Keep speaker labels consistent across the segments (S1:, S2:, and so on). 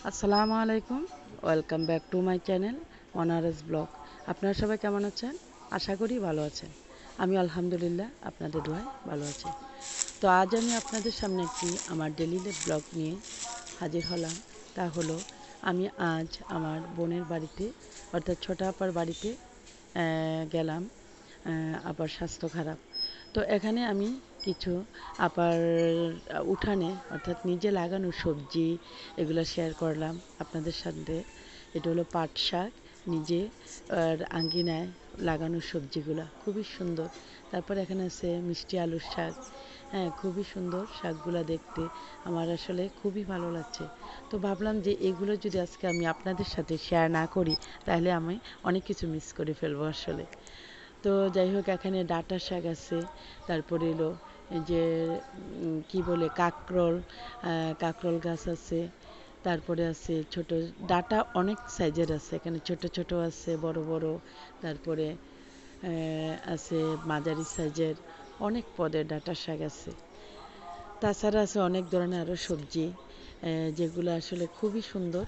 S1: আসসালামু আলাইকুম, welcome back to my channel অনারেস ব্লগ। আপনারা সবাই কেমন আছেন? আশা করি ভালো আছেন। আমি আলহামদুলিল্লাহ আপনাদের দোয়ায় ভালো আছি। তো আজ আমি আপনাদের সামনে একটি আমার ডেইলি লাইফ ব্লগ নিয়ে হাজির হলাম। তা হলো আমি আজ আমার বোনের বাড়িতে অর্থাৎ ছোট আপার বাড়িতে গেলাম। আপার স্বাস্থ্য খারাপ, তো এখানে আমি কিছু আপার উঠানে অর্থাৎ নিজে লাগানো সবজি এগুলো শেয়ার করলাম আপনাদের সাথে। এটা হলো পাট শাক, নিজে আঙ্গিনায় লাগানো সবজিগুলো খুবই সুন্দর। তারপর এখানে আছে মিষ্টি আলুর শাক। হ্যাঁ, খুবই সুন্দর শাকগুলো দেখতে, আমার আসলে খুবই ভালো লাগছে। তো ভাবলাম যে এগুলো যদি আজকে আমি আপনাদের সাথে শেয়ার না করি তাহলে আমি অনেক কিছু মিস করে ফেলবো আসলে। তো যাই হোক, এখানে ডাঁটা শাক আছে, তারপরে এলো এই যে কি বলে কাঁকরোল, কাঁকরোল গাছ আছে। তারপরে আছে ছোট ডাঁটা, অনেক সাইজের আছে এখানে, ছোট ছোট আছে, বড় বড়। তারপরে আছে মাঝারি সাইজের, অনেক পদের ডাঁটা শাক আছে। তাছাড়া আছে অনেক ধরনের আরও সবজি যেগুলো আসলে খুবই সুন্দর।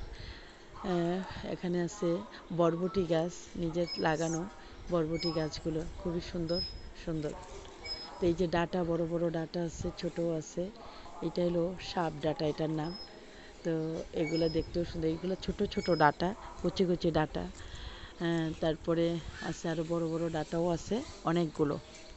S1: এখানে আছে বরবটি গাছ, নিজের লাগানো বরবটি গাছগুলো খুবই সুন্দর সুন্দর। তো এই যে ডাঁটা, বড় বড় ডাঁটা আছে, ছোটও আছে। এটা হলো সাপ ডাঁটা এটার নাম। তো এগুলো দেখতেও সুন্দর, এগুলো ছোট ছোট ডাঁটা, কচি কচি ডাঁটা। তারপরে আছে আরও বড় বড় ডাঁটাও আছে অনেকগুলো।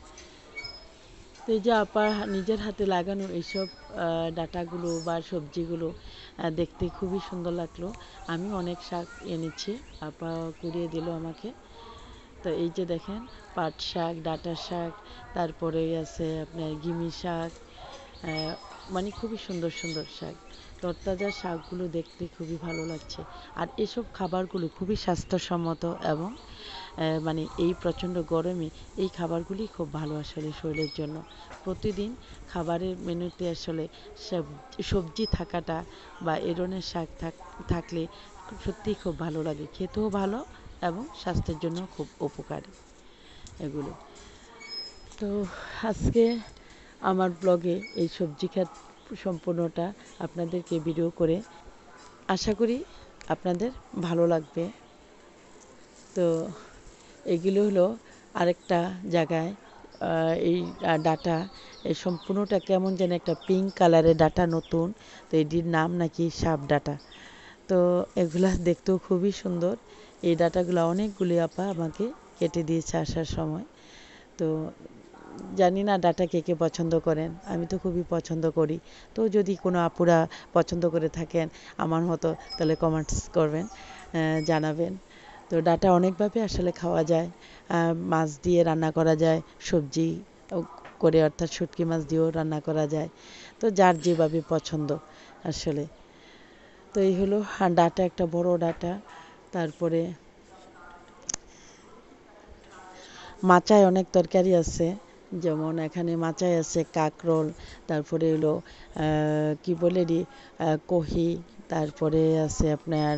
S1: তো এই যে আপা নিজের হাতে লাগানো এইসব ডাঁটাগুলো বা সবজিগুলো দেখতে খুবই সুন্দর লাগলো। আমি অনেক শাক এনেছি, আপা কুড়িয়ে দিল আমাকে। তো এই যে দেখেন, পাট শাক, ডাঁটা শাক, তারপরে আছে আপনার গিমি শাক, মানে খুবই সুন্দর সুন্দর শাক। তরতাজা শাকগুলো দেখতে খুবই ভালো লাগছে। আর এসব খাবারগুলো খুবই স্বাস্থ্যসম্মত এবং মানে এই প্রচণ্ড গরমে এই খাবারগুলি খুব ভালো আসলে শরীরের জন্য। প্রতিদিন খাবারের মেনুতে আসলে সবজি থাকাটা বা এ ধরনের শাক থাকলে সত্যিই খুব ভালো লাগে, খেতেও ভালো এবং স্বাস্থ্যের জন্য খুব উপকারী এগুলো। তো আজকে আমার ব্লগে এই সবজি ক্ষেত সম্পূর্ণটা আপনাদেরকে ভিডিও করে আশা করি আপনাদের ভালো লাগবে। তো এগুলো হলো আরেকটা জায়গায় এই ডাটা, এই সম্পূর্ণটা কেমন যেন একটা পিঙ্ক কালারের ডাটা, নতুন। তো এটির নাম নাকি সাপ ডাটা। তো এগুলা দেখতেও খুবই সুন্দর। এই ডাটাগুলো অনেকগুলি আপা আমাকে কেটে দিয়েছে আসার সময়। তো জানি না ডাটা কে কে পছন্দ করেন, আমি তো খুবই পছন্দ করি। তো যদি কোনো আপুরা পছন্দ করে থাকেন আমার মতো, তাহলে কমেন্টস করবেন, জানাবেন। তো ডাটা অনেকভাবে আসলে খাওয়া যায়, মাছ দিয়ে রান্না করা যায়, সবজি করে অর্থাৎ শুটকি মাছ দিয়েও রান্না করা যায়। তো যার যেভাবে পছন্দ আসলে। তো এই হলো ডাটা, একটা বড় ডাটা। তারপরে মাচায় অনেক তরকারি আছে, যেমন এখানে মাচায় আছে কাঁকরোল, তারপরে হলো কি বলে রে কহি, তারপরে আছে আপনার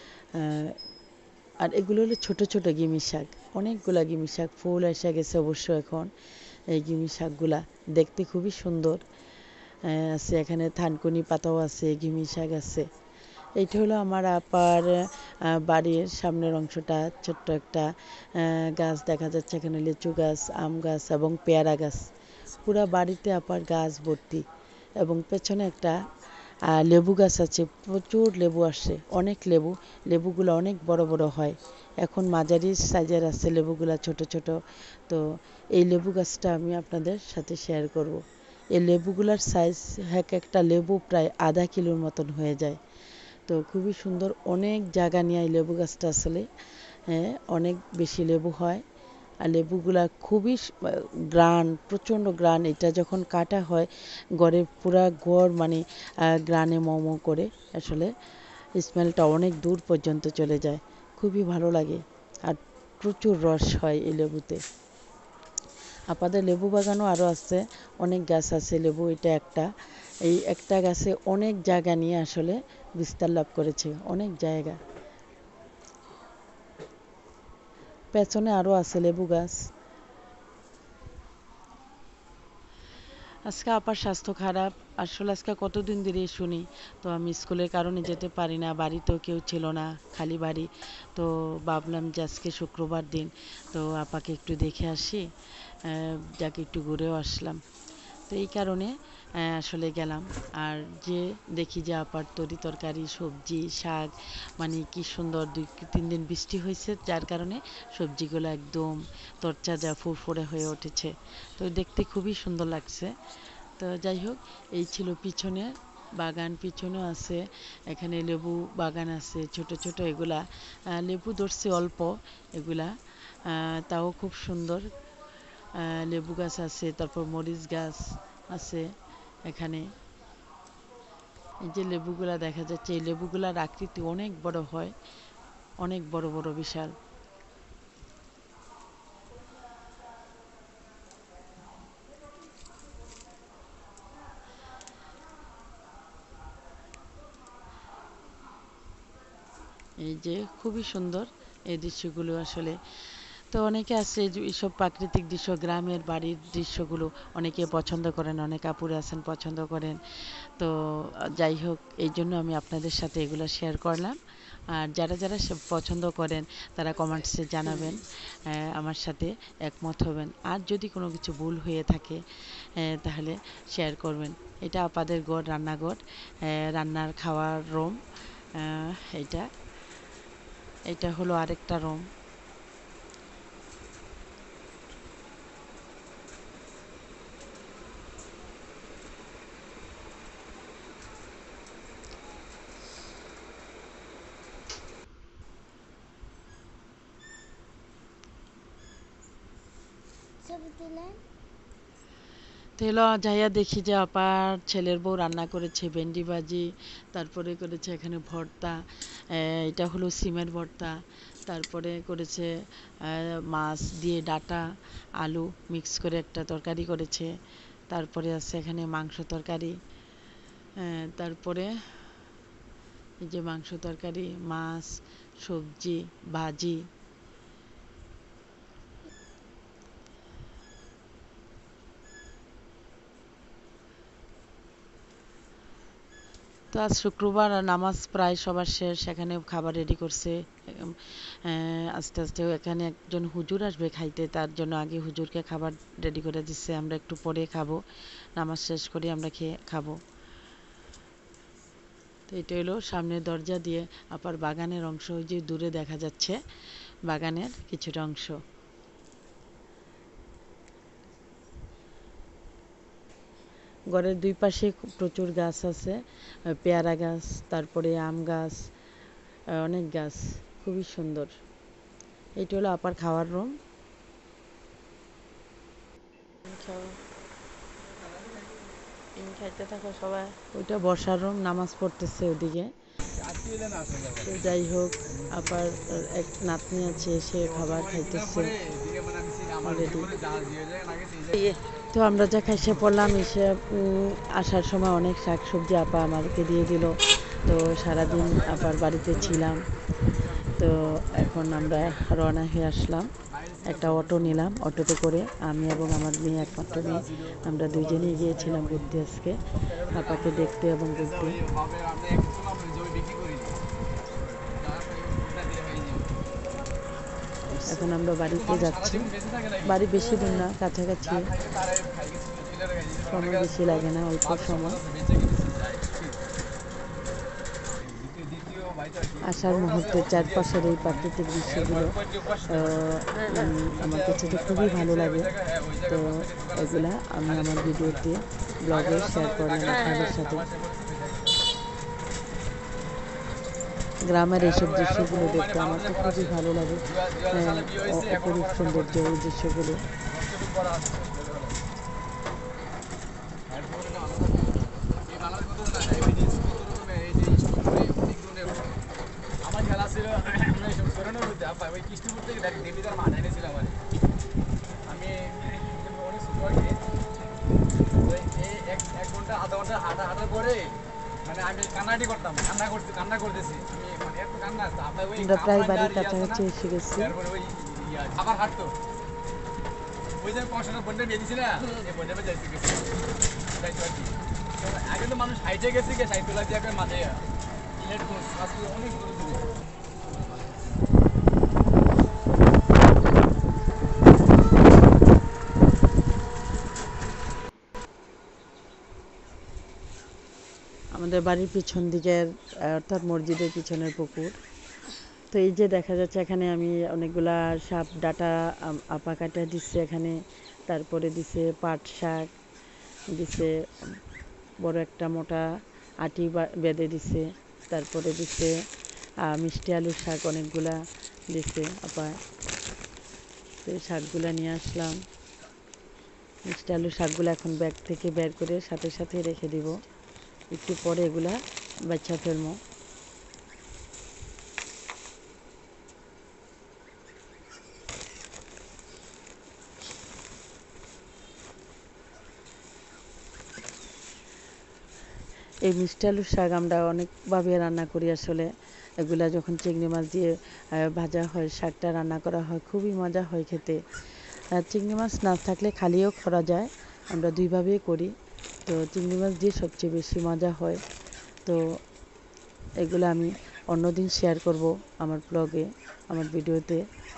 S1: আর এগুলো হলো ছোট ছোট গিমি শাক, অনেকগুলা গিমি শাক, ফুল এসে গেছে অবশ্য এখন। এই গিমি শাকগুলা দেখতে খুবই সুন্দর আছে। এখানে থানকুনি পাতাও আছে, গিমি শাক আছে। এইটা হলো আমার আপার বাড়ির সামনের অংশটা, ছোট্ট একটা গাছ দেখা যাচ্ছে এখানে, লিচু গাছ, আম গাছ এবং পেয়ারা গাছ। পুরা বাড়িতে আপার গাছ ভর্তি, এবং পেছনে একটা লেবু গাছ আছে, প্রচুর লেবু আসে, অনেক লেবু। লেবুগুলো অনেক বড় বড় হয়, এখন মাঝারি সাইজের আছে লেবুগুলা, ছোট ছোট। তো এই লেবু গাছটা আমি আপনাদের সাথে শেয়ার করব। এই লেবুগুলার সাইজ, এক একটা লেবু প্রায় আধা কিলোর মতন হয়ে যায়। তো খুবই সুন্দর, অনেক জায়গা নিয়ে এই লেবু গাছটা আসলে অনেক বেশি লেবু হয়। আর লেবুগুলা খুবই গ্রান, প্রচণ্ড গ্রান। এটা যখন কাটা হয় গড়ে, পুরা গড় মানে গ্রানে মোমো করে আসলে, স্মেলটা অনেক দূর পর্যন্ত চলে যায়, খুবই ভালো লাগে। আর প্রচুর রস হয় এই লেবুতে। আপাদের লেবু বাগানও আরও আছে, অনেক গাছ আছে লেবু, এটা একটা। এই একটা গাছে অনেক জায়গা নিয়ে আসলে বিস্তার লাভ করেছে, অনেক জায়গা। পেছনে আরও আছে লেবু গাছ। আজকে আপার স্বাস্থ্য খারাপ। আসলে আজকে কতদিন ধরে শুনি। তো আমি স্কুলের কারণে যেতে পারি না, বাড়িতেও কেউ ছিল না, খালি বাড়ি। তো ভাবলাম যে আজকে শুক্রবার দিন, তো আপাকে একটু দেখে আসি, যাকে একটু ঘুরেও আসলাম। তো এই কারণে আসলে গেলাম। আর যে দেখি যে আপার তরি তরকারি, সবজি, শাক, মানে কি সুন্দর 2-3 দিন বৃষ্টি হয়েছে, যার কারণে সবজিগুলো একদম তরতাজা ফুরফুরে হয়ে উঠেছে। তো দেখতে খুবই সুন্দর লাগছে। তো যাই হোক, এই ছিল পিছনে বাগান, পিছনেও আছে, এখানে লেবু বাগান আছে ছোট ছোট, এগুলা লেবু ধরছে অল্প, এগুলা তাও খুব সুন্দর। লেবু গাছ আছে, তারপর মরিচ গাছ আছে এখানে। এই যে লেবুগুলা দেখা যাচ্ছে, এই লেবুগুলার আকৃতি অনেক বড় হয়, অনেক বড় বড় বিশাল। এই যে খুবই সুন্দর এই দৃশ্যগুলো আসলে। তো অনেকে আছে যে এইসব প্রাকৃতিক দৃশ্য, গ্রামের বাড়ির দৃশ্যগুলো অনেকে পছন্দ করেন, অনেক আপুরে আছেন পছন্দ করেন। তো যাই হোক, এই জন্য আমি আপনাদের সাথে এগুলো শেয়ার করলাম। আর যারা যারা সব পছন্দ করেন তারা কমেন্টসে জানাবেন, আমার সাথে একমত হবেন। আর যদি কোনো কিছু ভুল হয়ে থাকে তাহলে শেয়ার করবেন। এটা আপাদের ঘর, রান্নাঘর, রান্নার খাওয়ার রুম। এটা এটা হলো আরেকটা রুম। তো এলো যাইয়া দেখি যে আপার ছেলের বউ রান্না করেছে ভেন্ডি ভাজি, তারপরে করেছে এখানে ভর্তা, এটা হলো সিমের ভর্তা, তারপরে করেছে মাছ দিয়ে ডাঁটা আলু মিক্স করে একটা তরকারি করেছে, তারপরে আছে এখানে মাংস তরকারি, তারপরে এই যে মাংস তরকারি, মাছ, সবজি, ভাজি। তো আজ শুক্রবার, আর নামাজ প্রায় সবার শেষ, এখানে খাবার রেডি করছে। আস্তে আস্তে এখানে একজন হুজুর আসবে খাইতে, তার জন্য আগে হুজুরকে খাবার রেডি করে দিচ্ছে, আমরা একটু পরে খাবো, নামাজ শেষ করে আমরা খেয়ে খাবো। তো এটা হলো সামনের দরজা দিয়ে আপার বাগানের অংশ, ওই যে দূরে দেখা যাচ্ছে বাগানের কিছুটা অংশ। ঘরের দুই পাশে প্রচুর গাছ আছে, পেয়ারা গাছ, তারপরে আম গাছ, অনেক গাছ, খুবই সুন্দর। এইটা হলো আপার খাওয়ার রুম। খাইতে থাকো সবাই। ওইটা বসার রুম, নামাজ পড়তেছে ওদিকে। তো যাই হোক, আবার এক নাতনি আছে, সে খাবার খাইতেছে অলরেডি। তো আমরা যা খাইসে পড়লাম, এসে আসার সময় অনেক শাক সবজি আপা আমাদেরকে দিয়ে দিল। তো সারাদিন আপার বাড়িতে ছিলাম। তো এখন আমরা রওনা হয়ে আসলাম, একটা অটো নিলাম, অটোতে করে আমি এবং আমার মেয়ে, একমাত্র মেয়ে, আমরা দুইজনেই গিয়েছিলাম ঘুরতে আজকে, আপাকে দেখতে এবং ঘুরতে। এখন আমরা বাড়িতে যাচ্ছি, বাড়ি বেশি দূর না, কাছাকাছি, সময় বেশি লাগে না, অল্প সময়। আসার মুহূর্তে চারপাশের এই প্রাকৃতিক দৃশ্যগুলো আমার কাছে তো খুবই ভালো লাগে। তো এগুলা আমি আমার ভিডিওতে, ব্লগে শেয়ার করলাম আপনাদের সাথে। গ্রামের এইসব দৃশ্যগুলো দেখতে আমার তো খুবই ভালো লাগে, অপরূপ সৌন্দর্য এই দৃশ্যগুলো। আমার খেলা ছিল কৃষ্ণপুর থেকে দেবীদার মাঠ এনেছিলাম আর আমি অনেক ছোট আর কি। এক ঘন্টা আধা ঘন্টা হাঁটা হাঁটার পরে মানে আমি কান্নাটি করতাম, কান্না করতেছি আমি, মানে এত কান্না আসতো। আমরা প্রায় বাড়ির কাছাকাছি এসে গেছি। তারপরে ওই আবার হাঁটতো
S2: ওই যে কংসের বোনটা বিয়ে দিছি না এই বোনটা যাইতে গেছি যাইতে আর কি আগে তো মানুষ হাইটে গেছে কে সাইকেল দিয়ে করে মাঝে ইলেট কোর্স আজকে অনেক দূরে দূরে
S1: আমাদের বাড়ির পিছন দিকের অর্থাৎ মসজিদের পিছনের পুকুর। তো এই যে দেখা যাচ্ছে এখানে আমি অনেকগুলা সাপ ডাটা আপা কাটা দিচ্ছে এখানে, তারপরে দিছে পাট শাক দিছে, বড় একটা মোটা আটি বেঁধে দিছে, তারপরে দিছে মিষ্টি আলুর শাক অনেকগুলা দিছে আপা। তো এই শাকগুলা নিয়ে আসলাম, মিষ্টি আলুর শাকগুলো এখন ব্যাগ থেকে বের করে সাথে সাথে রেখে দিব, একটু পরে এগুলা বাচ্চা ফেলবো। এই মিষ্টি আলুর শাক আমরা অনেকভাবে রান্না করি আসলে। এগুলা যখন চিংড়ি মাছ দিয়ে ভাজা হয়, শাকটা রান্না করা হয়, খুবই মজা হয় খেতে। চিংড়ি মাছ না থাকলে খালিও করা যায়, আমরা দুইভাবেই করি। তো চিংড়ি মাছ দিয়ে সবচেয়ে বেশি মজা হয়। তো এগুলো আমি অন্যদিন শেয়ার করব আমার ব্লগে, আমার ভিডিওতে।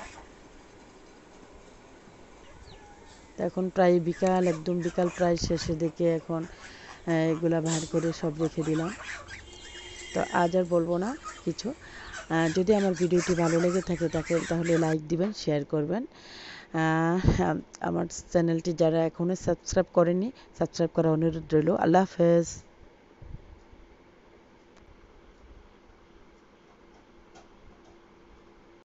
S1: এখন প্রায় বিকাল, একদম বিকাল প্রায় শেষের দিকে এখন এগুলা ভার করে সব রেখে দিলাম। তো আজ আর বলবো না কিছু। যদি আমার ভিডিওটি ভালো লেগে থাকে তাহলে লাইক দিবেন, শেয়ার করবেন। আমার চ্যানেলটি যারা এখনও সাবস্ক্রাইব করেনি, সাবস্ক্রাইব করার অনুরোধ রইল। আল্লাহ হাফেজ।